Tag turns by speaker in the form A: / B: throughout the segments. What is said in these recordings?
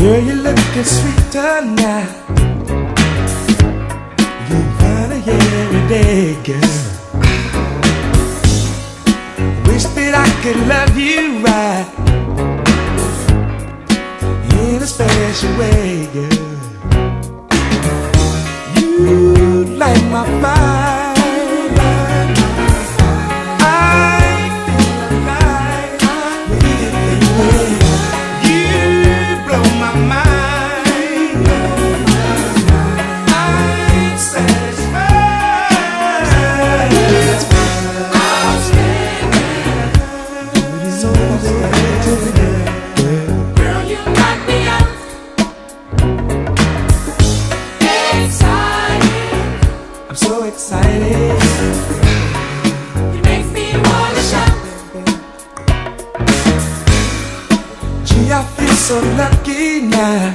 A: Girl, you're looking sweet tonight. You find it every day, girl. Wish that I could love you right in a special way, girl. You light my fire. I'm so excited.
B: It makes me wanna shout.
A: Gee, I feel so lucky now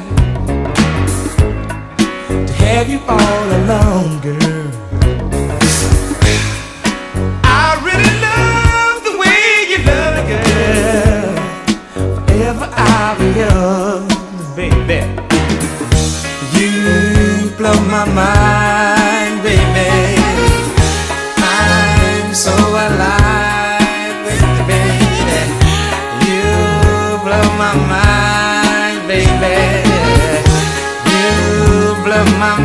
A: to have you all along, girl. I really love the way you love it, girl. Forever I'll be yours, baby. You blow my mind, baby. I'm so alive with you, baby. You blow my mind, baby. You blow my mind.